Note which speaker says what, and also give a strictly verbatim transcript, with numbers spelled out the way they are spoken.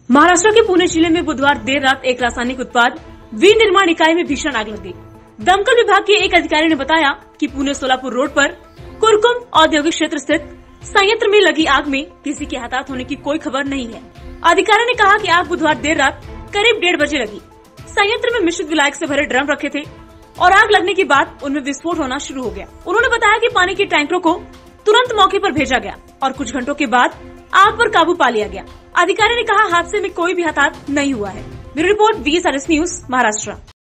Speaker 1: महाराष्ट्र के पुणे जिले में बुधवार देर रात एक रासायनिक उत्पाद विनिर्माण इकाई में भीषण आग लग गई। दमकल विभाग के एक अधिकारी ने बताया कि पुणे सोलापुर रोड पर कुरकुम औद्योगिक क्षेत्र स्थित संयंत्र में लगी आग में किसी के हताहत होने की कोई खबर नहीं है। अधिकारी ने कहा कि आग बुधवार देर रात करीब डेढ़ बजे लगी। संयंत्र में मिश्रित विलायक से भरे ड्रम रखे थे और आग लगने के बाद उनमें विस्फोट होना शुरू हो गया। उन्होंने बताया कि पानी के टैंकरों को तुरंत मौके पर भेजा गया और कुछ घंटों के बाद आग पर काबू पा लिया गया। अधिकारी ने कहा हादसे में कोई भी हताहत नहीं हुआ है। Bureau report V S R S news Maharashtra.